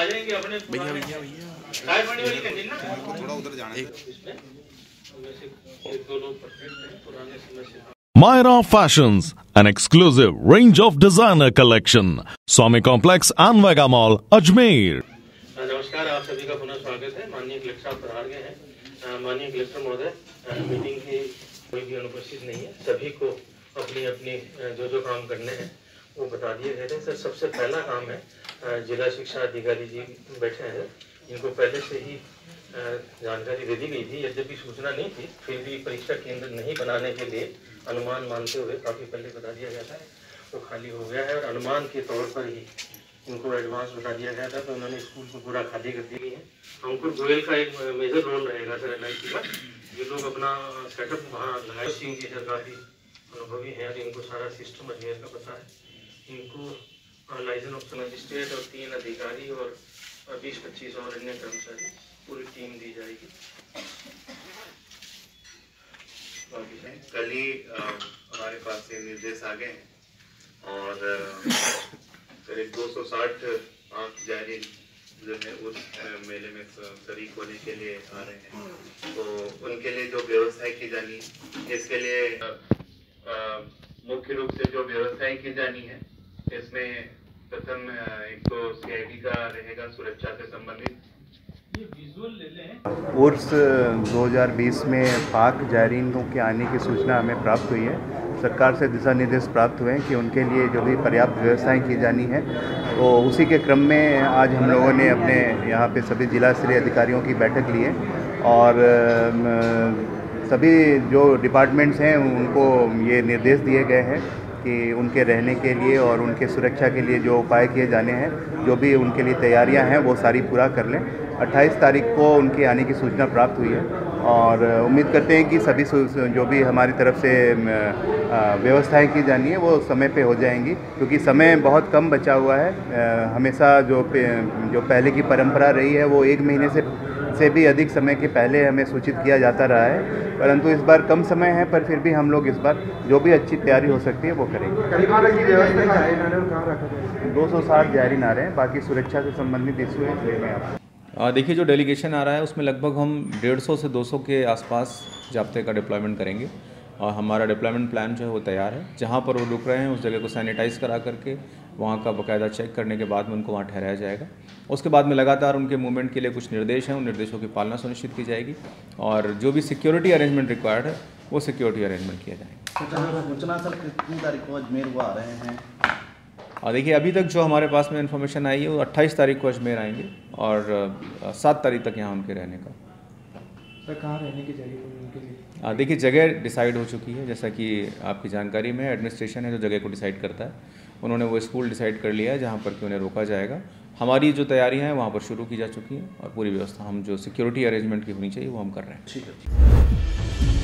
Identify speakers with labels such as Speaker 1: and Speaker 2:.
Speaker 1: आ जाएंगे अपने
Speaker 2: भैया भैया भैया
Speaker 1: चाय पानी वाली कैंटीन ना,
Speaker 2: थोड़ा उधर जाना है।
Speaker 1: एक दो लोग परफेक्ट हैं पुराने समय से।
Speaker 3: Myra Fashions, an exclusive range of designer collection. Swami Complex and Vega Mall, Ajmer.
Speaker 1: नमस्कार, आप सभी का पुनः स्वागत है। माननीय कलेक्टर साहब पधार गए हैं। माननीय कलेक्टर महोदय, मीटिंग की कोई भी अनुपस्थित नहीं है। सभी को अपनी अपनी जो काम करने हैं वो बता दिए गए थे। सर, सबसे पहला काम है, जिला शिक्षा अधिकारी जी बैठे हैं, इनको पहले से ही जानकारी दे दी गई थी। यद्यपि सूचना नहीं थी, फिर भी परीक्षा केंद्र नहीं बनाने के लिए अनुमान मानते हुए काफ़ी पहले बता दिया गया था। वो खाली हो गया है और अनुमान के तौर पर ही इनको एडवांस बता दिया गया था, तो उन्होंने स्कूल को पूरा खाली कर दी है। अंकुर गोयल का एक मेजर रोल रहेगा सर NIT का। ये लोग अपना सेटअप वहाँ लगाए। सिंह जी सर काफ़ी अनुभवी हैं और इनको सारा सिस्टम अजमेर का पता है। इनको लाइसेंस ऑफ मजिस्ट्रेट और 3 अधिकारी और 20-25 और अन्य कर्मचारी पूरी टीम दी जाएगी।
Speaker 4: कल ही हमारे पास ये निर्देश आ गए हैं और करीब 260 आंख जारी जो है उस मेले में शरीक होने के लिए आ रहे हैं। तो उनके लिए जो व्यवस्थाएं की जानी, इसके लिए मुख्य रूप से जो व्यवस्थाएं की जानी है, इसमें प्रथम एक तो CID का रहेगा सुरक्षा से संबंधित।
Speaker 5: उर्स 2020 में पाक जायरीनों के आने की सूचना हमें प्राप्त हुई है। सरकार से दिशा निर्देश प्राप्त हुए हैं कि उनके लिए जो भी पर्याप्त व्यवस्थाएं की जानी है, तो उसी के क्रम में आज हम लोगों ने अपने यहाँ पे सभी जिला स्तरीय अधिकारियों की बैठक ली है और सभी जो डिपार्टमेंट्स हैं उनको ये निर्देश दिए गए हैं कि उनके रहने के लिए और उनके सुरक्षा के लिए जो उपाय किए जाने हैं, जो भी उनके लिए तैयारियां हैं वो सारी पूरा कर लें। 28 तारीख को उनके आने की सूचना प्राप्त हुई है और उम्मीद करते हैं कि सभी जो भी हमारी तरफ से व्यवस्थाएं की जानी है वो समय पे हो जाएंगी, क्योंकि समय बहुत कम बचा हुआ है। हमेशा जो पहले की परंपरा रही है वो 1 महीने से भी अधिक समय के पहले हमें सूचित किया जाता रहा है, परंतु इस बार कम समय है, पर फिर भी हम लोग इस बार जो भी अच्छी तैयारी हो सकती है वो करेंगे। 260 जायरीन आ रहे हैं, बाकी सुरक्षा से संबंधित इशू है।
Speaker 6: देखिए, जो डेलीगेशन आ रहा है उसमें लगभग हम 150 से 200 के आसपास जाब्ते का डिप्लॉयमेंट करेंगे और हमारा डिप्लॉयमेंट प्लान जो है वो तैयार है। जहाँ पर वो रुक रहे हैं उस जगह को सैनिटाइज़ करा करके वहाँ का बाकायदा चेक करने के बाद में उनको वहाँ ठहराया जाएगा। उसके बाद में लगातार उनके मूवमेंट के लिए कुछ निर्देश हैं, उन निर्देशों की पालना सुनिश्चित की जाएगी और जो भी सिक्योरिटी अरेंजमेंट रिक्वायर्ड है वो सिक्योरिटी अरेंजमेंट किया जाएगा।
Speaker 7: सूचना सर कितनी तारीख को अजमेर वो आ रहे हैं?
Speaker 6: देखिए, अभी तक जो हमारे पास में इन्फॉर्मेशन आई है वो 28 तारीख को अजमेर आएंगे और 7 तारीख तक यहाँ उनके रहने का।
Speaker 8: सर, कहाँ रहने की जगह उनके लिए?
Speaker 6: देखिए, जगह डिसाइड हो चुकी है। जैसा कि आपकी जानकारी में एडमिनिस्ट्रेशन है जो जगह को डिसाइड करता है। उन्होंने वो स्कूल डिसाइड कर लिया है जहाँ पर कि उन्हें रोका जाएगा। हमारी जो तैयारियाँ हैं वहाँ पर शुरू की जा चुकी हैं और पूरी व्यवस्था हम जो सिक्योरिटी अरेंजमेंट की होनी चाहिए वो हम कर रहे हैं।
Speaker 7: ठीक है।